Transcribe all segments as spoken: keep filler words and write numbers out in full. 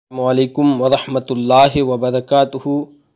वालेकुम वरहमतुल्लाहि वबरकातुहू।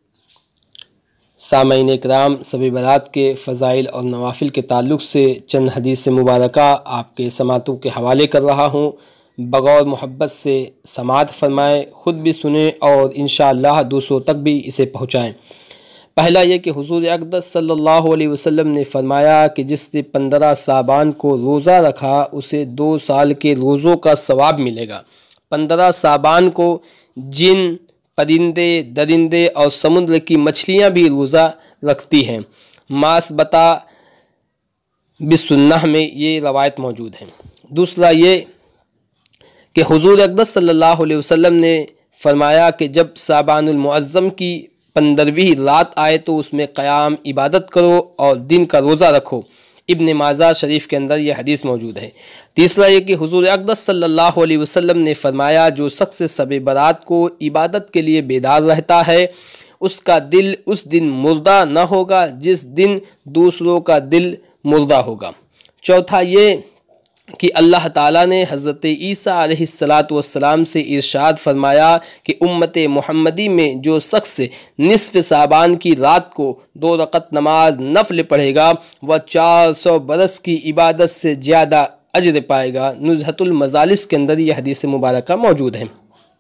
सामईन इकराम, शब बारात के फ़ज़ाइल और नवाफिल के ताल्लुक़ से चंद हदीस मुबारका आपके समातों के हवाले कर रहा हूँ। बग़ौर मोहब्बत से समात फ़रमाएँ, ख़ुद भी सुने और इंशाअल्लाह दूसरों तक भी इसे पहुँचाएँ। पहला ये कि हुज़ूर अक़दस सल्लल्लाहु अलैहि वसल्लम ने फ़रमाया कि जिसने पंद्रह साबान को रोज़ा रखा उसे दो साल के रोज़ों का सवाब मिलेगा। पंद्रह साबान को जिन, परिंदे, दरिंदे और समुद्र की मछलियां भी रोज़ा रखती हैं। मास बता बिस्सुन्नह में ये रवायत मौजूद है। दूसरा ये कि हुज़ूर अक़दस सल्लल्लाहु अलैहि वसल्लम ने फरमाया कि जब साबानुल मुअज़्ज़म की पंद्रहवीं रात आए तो उसमें क़याम इबादत करो और दिन का रोज़ा रखो। इब्न माजा शरीफ के अंदर यह हदीस मौजूद है। तीसरा ये कि हुज़ूर अक़दस सल्लल्लाहु अलैहि वसल्लम ने फरमाया, जो शख्स शब बारात को इबादत के लिए बेदार रहता है उसका दिल उस दिन मुर्दा न होगा जिस दिन दूसरों का दिल मुर्दा होगा। चौथा ये कि अल्लाह ताला ने हज़रत ईसा अलैहिस्सलातु वस्सलाम से इरशाद फरमाया कि उम्मत मुहम्मदी में जो शख्स निस्फ़ साबान की रात को दो रकत नमाज नफल पढ़ेगा वह चार सौ बरस की इबादत से ज़्यादा अजर पाएगा। नुज़हतुल मजालिस के अंदर यह हदीस मुबारका मौजूद है।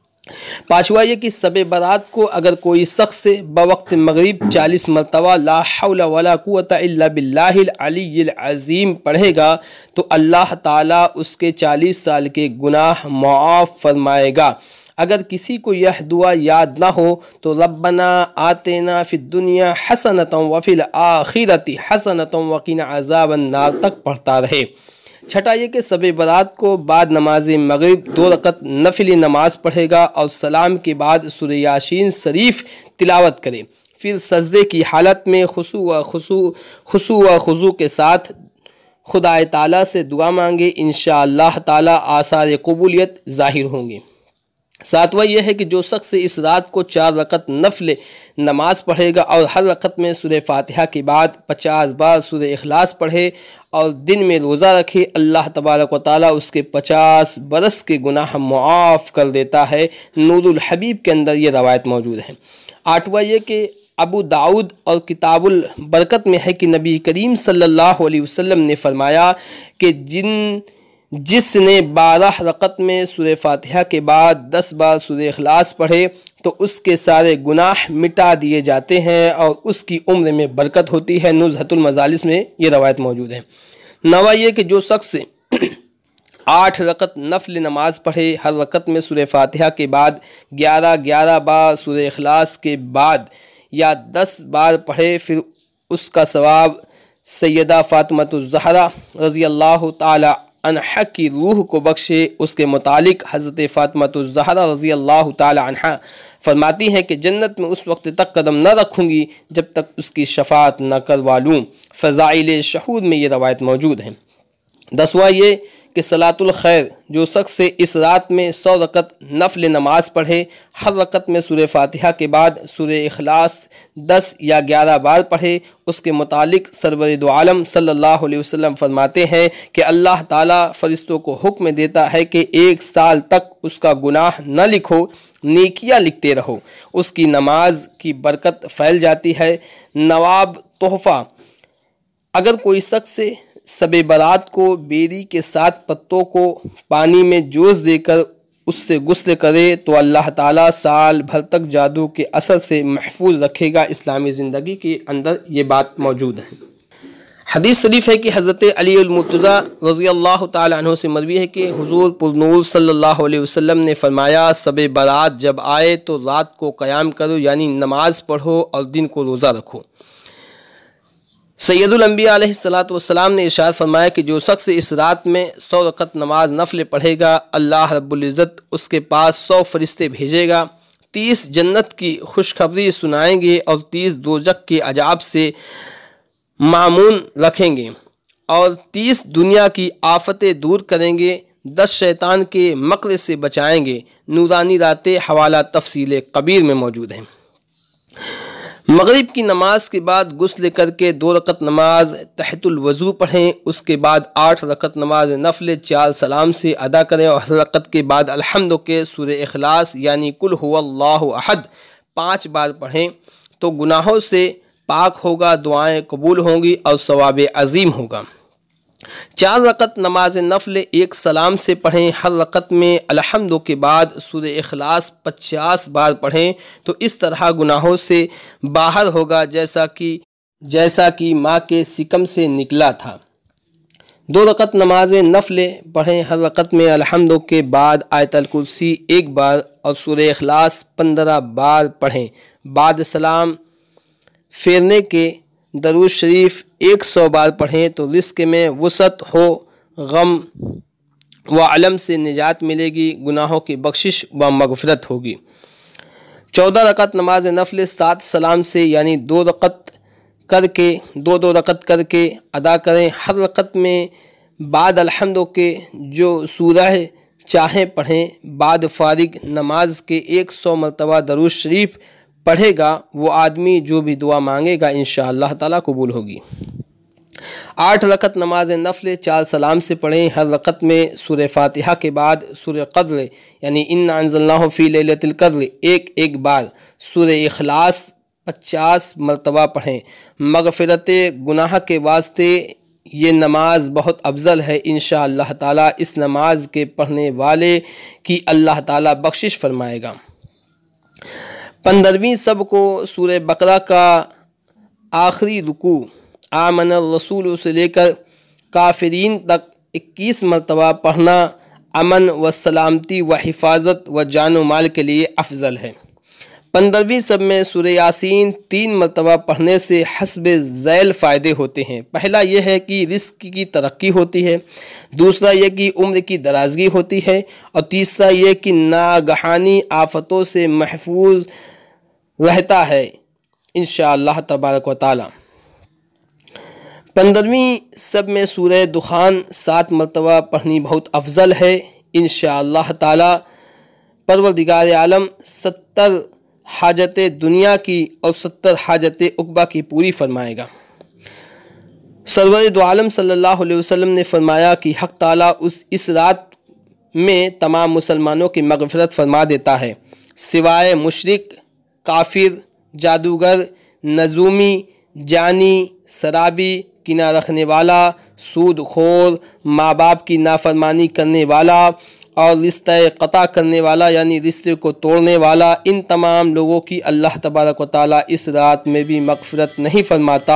पाँचवा ये कि शब बारात को अगर कोई शख्स बवक्त मगरिब चालीस मरतबा ला हौला वला कुव्वता इल्ला बिल्लाहिल अलिय्यिल अज़ीम पढ़ेगा तो अल्लाह ताला उसके चालीस साल के गुनाह मुआफ़ फरमाएगा। अगर किसी को यह दुआ याद ना हो तो रब्बना आतेना फिद दुनिया हसनतम व फिल आखिरति हसनतम व क़िना अज़ाबन नार तक पढ़ता रहे। छठा ये कि शब बारात को बाद नमाज मगरिब दो रकत नफिली नमाज पढ़ेगा और सलाम के बाद सूरह यासीन शरीफ तिलावत करे। फिर सजदे की हालत में खुशू व खुशू खुशू व खुजू के साथ खुदाए ताला से दुआ मांगे। इंशाअल्लाह ताला आसार कबूलियत ज़ाहिर होंगे। सातवां यह है कि जो शख्स इस रात को चार रकत नफल नमाज पढ़ेगा और हर रकत में सूरह फातिहा के बाद पचास बार सूरह इखलास पढ़े और दिन में रोज़ा रखे, अल्लाह तबारक व तआला उसके पचास बरस के गुनाह मुआफ़ कर देता है। नूरुल हबीब के अंदर ये रवायत मौजूद है। आठवां ये कि अबू दाऊद और किताबुल बरकत में है कि नबी करीम सल्लल्लाहु अलैहि वसल्लम ने फरमाया कि जिन जिसने बारह रकत में सूरह फातिहा के बाद दस बार सूरह इखलास पढ़े तो उसके सारे गुनाह मिटा दिए जाते हैं और उसकी उम्र में बरकत होती है। नुज़हतुल मजालिस में ये रवायत मौजूद है। नवा ये कि जो शख्स आठ रकत नफल नमाज पढ़े, हर रकत में सूरह फातिहा के बाद ग्यारह ग्यारह बार सूरह इखलास के बाद या दस बार पढ़े, फिर उसका सवाब सैयदा फातिमातुज़ ज़हरा रज़ी अल्लाह ताला अन्हा की रूह को बख्शे। उसके मुतालिक हज़रत फातिमातुज़ ज़हरा रज़ी अल्लाह ताला अन्हा फरमाती हैं कि जन्नत में उस वक्त तक कदम न रखूँगी जब तक उसकी शफ़ाअत न करवा लूँ। फ़ज़ाइल शहूद में ये रवायत मौजूद है। दसवां ये कि सलातुल खैर, जो शख्स इस रात में सौ रकत नफल नमाज पढ़े, हर रकत में सूरह फातिहा के बाद सूरह इखलास दस या ग्यारह बार पढ़े, उसके मुतालिक सरवर दो आलम सल्लल्लाहु अलैहि वसल्लम फरमाते हैं कि अल्लाह ताला फरिश्तों को हुक्म देता है कि एक साल तक उसका गुनाह न लिखो, नेकियां लिखते रहो। उसकी नमाज की बरकत फैल जाती है। नवाब तोहफ़ा, अगर कोई शख्स शब बारात को बेरी के सात पत्तों को पानी में जोश देकर उससे गुस्ल करे तो अल्लाह ताला साल भर तक जादू के असर से महफूज रखेगा। इस्लामी ज़िंदगी के अंदर ये बात मौजूद है। हदीस शरीफ है कि हज़रत अली अल मुर्तज़ा रज़ी अल्लाह ताला अन्हु से मरवी है कि हुज़ूर पुरनूर सल्लल्लाहु अलैहि वसल्लम ने फरमाया, शब बारात जब आए तो रात को क़याम करो यानी नमाज पढ़ो और दिन को रोज़ा रखो। सैयदुल अंबिया अलैहिस्सलातु वस्सलाम ने इरशाद फरमाया कि जो शख्स इस रात में सौ रकत नमाज नफल पढ़ेगा अल्लाह रब्बुल इज़्ज़त उसके पास सौ फरिश्ते भेजेगा। तीस जन्नत की खुशखबरी सुनाएंगे और तीस दोज़ख के अजाब से मामून रखेंगे और तीस दुनिया की आफतें दूर करेंगे, दस शैतान के मकर से बचाएंगे। नूरानी रातें हवाला तफसील कबीर में मौजूद हैं। मगरिब की नमाज के बाद गुस्ल करके दो रकत नमाज तहतुल वज़ू पढ़ें। उसके बाद आठ रकत नमाज नफल चार सलाम से अदा करें और हर रकत के बाद अल्हम्दु के सूरह इखलास यानी कुल हुवल्लाहु अहद पाँच बार पढ़ें तो गुनाहों से पाक होगा, दुआएं कबूल होंगी और सवाब अजीम होगा। चार रकत नमाज नफल एक सलाम से पढ़ें। हर रकत में अल्हम्दु के बाद सूरह इखलास पचास बार पढ़ें तो इस तरह गुनाहों से बाहर होगा जैसा कि जैसा कि माँ के सिकम से निकला था। दो रकत नमाज नफल पढ़ें। हर रकत में अल्हम्दु के बाद आयतल कुर्सी एक बार और सूरह इखलास पंद्रह बार पढ़ें। बाद सलाम फेरने के दरूद शरीफ एक सौ बार पढ़ें तो रिस्क में वसअत हो, गम व अलम से निजात मिलेगी, गुनाहों की बख्शिश व मगफिरत होगी। चौदह रकत नमाज नफल सात सलाम से यानी दो रकत करके दो दो रकत करके अदा करें। हर रकत में बाद अल्हम्दु के जो सूरह चाहें पढ़ें। बाद फारिग नमाज के एक सौ मरतबा दरूद शरीफ पढ़ेगा वो आदमी जो भी दुआ मांगेगा इंशाअल्लाह ताला कबूल होगी। आठ रकत नमाज नफल चार सलाम से पढ़ें। हर रकत में सूरह फातिहा के बाद सूरह क़द्र यानी इन्ना अंज़लनाहु फ़ी लैलतिल क़द्र एक एक बार, सूरह इखलास पचास मरतबा पढ़ें। मगफिरत गुनाह के वास्ते ये नमाज बहुत अफजल है। इंशाअल्लाह ताला इस नमाज के पढ़ने वाले की अल्लाह ताला बख्शिश फरमाएगा। पंद्रहवीं सब को सूरह बकरा का आखिरी रुकू आमन रसूल से लेकर काफिरीन तक इक्कीस मरतबा पढ़ना अमन व सलामती व हिफाजत व जान व माल के लिए अफजल है। पंद्रहवीं सब में सूरह यासीन तीन मरतबा पढ़ने से हस्ब ज़ैल फ़ायदे होते हैं। पहला यह है कि रिस्क की तरक्की होती है, दूसरा यह कि उम्र की दराजगी होती है और तीसरा यह कि नागहानी आफतों से महफूज रहता है इंशाअल्लाह तबारक व तआला। पंद्रहवीं सब में सूरह दुखान सात मरतबा पढ़नी बहुत अफजल है। इंशाअल्लाह ताला परवरदिगार आलम सत्तर हाजत दुनिया की और सत्तर हाजत उक़बा की पूरी फरमाएगा। सरवर दो आलम सल्लल्लाहु अलैहि वसल्लम ने फरमाया कि हक़ ताला उस इस रात में तमाम मुसलमानों की मग़फ़िरत फरमा देता है सिवाय मुशरिक, काफिर, जादूगर, नजूमी, जानी, शराबी, किना रखने वाला, सूद खोर, माँ बाप की नाफरमानी करने वाला और रिश्ता क़ता करने वाला यानी रिश्ते को तोड़ने वाला। इन तमाम लोगों की अल्लाह तबारक व तआला इस रात में भी मग़फ़िरत नहीं फरमाता।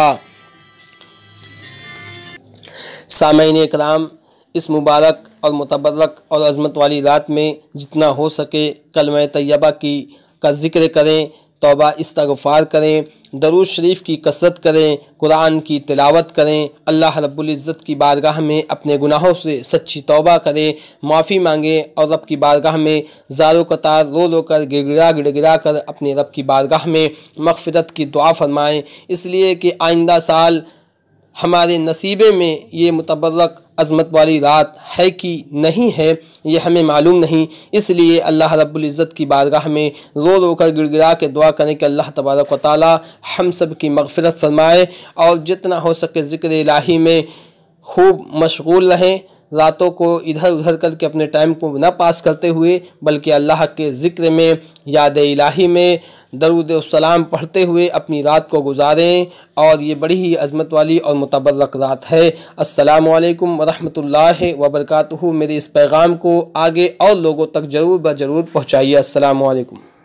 सामईन इकराम, इस मुबारक और मुतबर्रक और अज़मत वाली रात में जितना हो सके कलमा तैयबा की का ज़िक्र करें, तौबा इस्तग़फ़ार करें, दरूद शरीफ की कसरत करें, कुरान की तिलावत करें, अल्लाह रब्बुल इज़्ज़त की बारगाह में अपने गुनाहों से सच्ची तौबा करें, माफ़ी मांगें और रब की बारगाह में ज़ारो कतार रो रो कर गिड़गिड़ा गिड़गिड़ा कर अपने रब की बारगाह में मग़फ़िरत की दुआ फरमाएँ। इसलिए कि आइंदा साल हमारे नसीबे में ये मुतबर्रक अज़मत वाली रात है कि नहीं है ये हमें मालूम नहीं। इसलिए अल्लाह रब्बुल इज़्ज़त की बारगाह में रो रो कर गिड़गिड़ा के दुआ करें कि अल्लाह तबारक व तआला हम सब की मग़फ़िरत फरमाए और जितना हो सके ज़िक्र इलाही में खूब मशगूल रहें। रातों को इधर उधर करके अपने टाइम को न पास करते हुए बल्कि अल्लाह के ज़िक्र में, याद इलाही में, दरूद व सलाम पढ़ते हुए अपनी रात को गुजारें और ये बड़ी ही अज़मत वाली और मुतबर्रक रात है। अस्सलामु अलैकुम व रहमतुल्लाहि व बरकातुहू। मेरे इस पैगाम को आगे और लोगों तक ज़रूर ब ज़रूर पहुँचाइए। अस्सलामु अलैकुम।